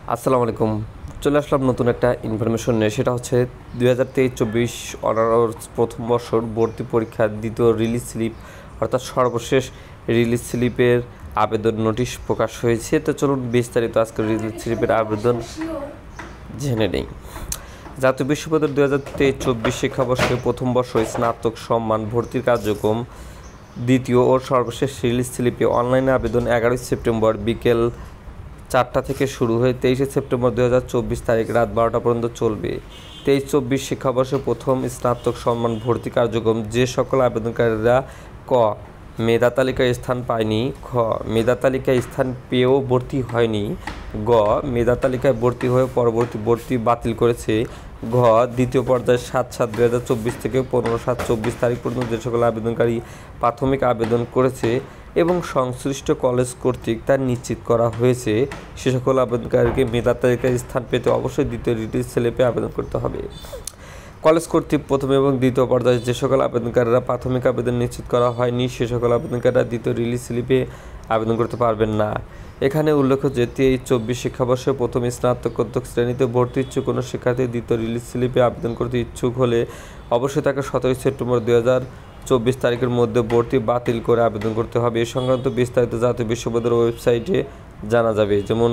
আসসালামু আলাইকুম। চলে আসলাম নতুন একটা ইনফরমেশন নিয়ে। সেটা হচ্ছে 2023-24 অনার্স প্রথম বর্ষর ভর্তি পরীক্ষার দ্বিতীয় রিলিজ স্লিপ অর্থাৎ সর্বশেষ রিলিজ স্লিপের আবেদন নোটিশ প্রকাশ হয়েছে। তো চলুন বিস্তারিত আজকে রিলিজ স্লিপের আবেদন জেনে নেই। জাতীয় বিশ্ববিদ্যালয় 2023-24 শিক্ষাবর্ষে প্রথম বর্ষ স্নাতক সম্মান ভর্তির কার্যক্রম দ্বিতীয় ও সর্বশেষ রিলিজ স্লিপে অনলাইনে আবেদন 11 সেপ্টেম্বর বিকেল 4টা থেকে শুরু হয়ে 23 সেপ্টেম্বর 2024 তারিখ রাত 12টা পর্যন্ত চলবে। 23-24 শিক্ষাবর্ষে প্রথম স্নাতক সম্মান ভর্তি কার্যক্রম যে সকল আবেদনকারীরা ক মেধা তালিকায় স্থান পায়নি, খ মেধা তালিকায় স্থান পেয়েও ভর্তি হয়নি, গ মেধা তালিকায় ভর্তি হয়ে পরবর্তী ভর্তি বাতিল করেছে, ঘ দ্বিতীয় পর্যায়ে 7/7/2024 থেকে 15/7/24 তারিখ পর্যন্ত যে সকল আবেদনকারী প্রাথমিক আবেদন করেছে এবং সংশ্লিষ্ট কলেজ কর্তৃক তা নিশ্চিত করা হয়েছে সে সকল আবেদনকারীকে মেধা তালিকায় স্থান পেতে অবশ্যই দ্বিতীয় রিলিজ স্লিপে আবেদন করতে হবে। কলেজ কর্তৃক প্রথম এবং দ্বিতীয় পর্যায়ে যে সকল আবেদনকারীরা প্রাথমিক আবেদন নিশ্চিত করা হয়নি সে সকল আবেদনকারীরা দ্বিতীয় রিলিজ স্লিপে আবেদন করতে পারবেন না। এখানে উল্লেখ্য যে 23-24 শিক্ষাবর্ষে প্রথম স্নাতকোত্তর শ্রেণীতে ভর্তি ইচ্ছুক কোনো শিক্ষার্থী দ্বিতীয় রিলিজ স্লিপে আবেদন করতে ইচ্ছুক হলে অবশ্যই তাকে 17 সেপ্টেম্বর 2024 তারিখের মধ্যে ভর্তি বাতিল করে আবেদন করতে হবে। এ সংক্রান্ত বিস্তারিত জাতীয় বিশ্ববিদ্যালয়ের ওয়েবসাইটে জানা যাবে, যেমন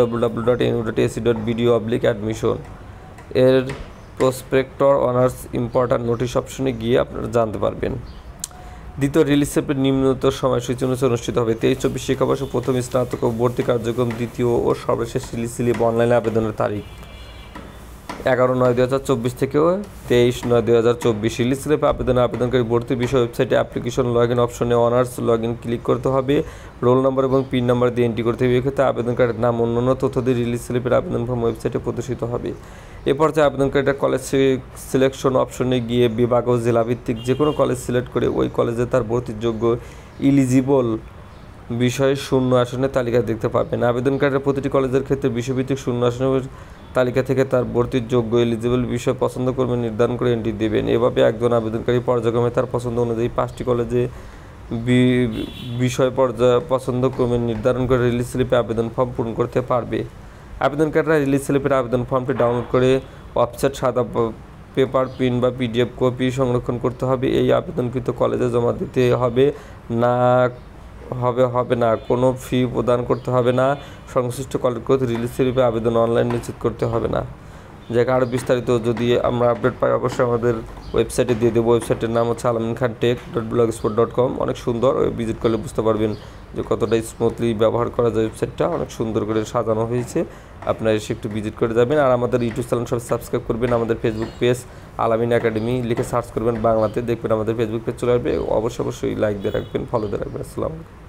www.nu.ac.bd/admission এর প্রসপেক্টর অনার্স ইম্পর্ট্যান্ট নোটিশ অপশনে গিয়ে আপনারা জানতে পারবেন। দ্বিতীয় রিলিজ স্লিপের নিম্নতর সময়সূচি অনুষ্ঠিত হবে 23-24 শিক্ষাবর্ষে প্রথম স্নাতক ভর্তি কার্যক্রম দ্বিতীয় ও সর্বশেষ রিলিজ স্লিপ অনলাইনে আবেদনের তারিখ 11/9/2024 থেকে 23/9/2024। রিলিজ স্লিপে আবেদনকারী ভর্তি বিষয় ওয়েবসাইটে অ্যাপ্লিকেশন লগ ইন অপশনে অনার্স লগ ইন ক্লিক করতে হবে, রোল নম্বর এবং পিন নম্বর দিয়ে এন্ট্রি করতে হবে। এক্ষেত্রে আবেদনকারীর নাম অন্যান্য তথ্য দিয়ে রিলিজ স্লিপের আবেদন ফর্ম ওয়েবসাইটে প্রদর্শিত হবে। এ পর্যায়ে আবেদনকারীরা কলেজ সিলেকশন অপশনে গিয়ে বিভাগ ও জেলাভিত্তিক যে কোনো কলেজ সিলেক্ট করে ওই কলেজে তার ভর্তির যোগ্য ইলিজিবল বিষয়ে শূন্য আসনের তালিকা দেখতে পাবেন। আবেদনকারীরা প্রতিটি কলেজের ক্ষেত্রে বিষয়ভিত্তিক শূন্য আসনের তালিকা থেকে তার ভর্তির যোগ্য এলিজিবল বিষয় পছন্দ করবেন নির্ধারণ করে এন্ট্রি দেবেন। এভাবে একজন আবেদনকারী পর্যায়ক্রমে তার পছন্দ অনুযায়ী 5টি কলেজে বিষয় পছন্দক্রমে নির্ধারণ করে রিলিজ স্লিপে আবেদন ফর্ম পূরণ করতে পারবে। আবেদনকারীরা রিলিজ স্লিপের আবেদন ফর্মটি ডাউনলোড করে ওয়েবসাইট সাদা পেপার প্রিন্ট বা PDF কপি সংরক্ষণ করতে হবে। এই আবেদনকৃত কলেজে জমা দিতে হবে না কোনো ফি প্রদান করতে হবে না। সংশ্লিষ্ট কলেজ কর্তৃক রিলিজ স্লিপে আবেদন অনলাইন নিশ্চিত করতে হবে না। যাকে আরও বিস্তারিত যদি আমরা আপডেট পাই অবশ্যই আমাদের ওয়েবসাইটে দিয়ে দেবো। ওয়েবসাইটের নাম হচ্ছে alaminKhanTech.blogspot.com। অনেক সুন্দর, ভিজিট করলে বুঝতে পারবেন যে কতটা স্মুথলি ব্যবহার করা যায়। ওয়েবসাইটটা অনেক সুন্দর করে সাজানো হয়েছে, আপনারা এসে একটু ভিজিট করে যাবেন। আর আমাদের ইউটিউব চ্যানেল সব সাবস্ক্রাইব করবেন। আমাদের ফেসবুক পেজ আলামিন একাডেমি লিখে সার্চ করবেন বাংলাতে, দেখবেন আমাদের ফেসবুক পেজ চলে আসবে। অবশ্যই লাইক দিয়ে রাখবেন, ফলো দিয়ে রাখবেন। আসসালামু আলাইকুম।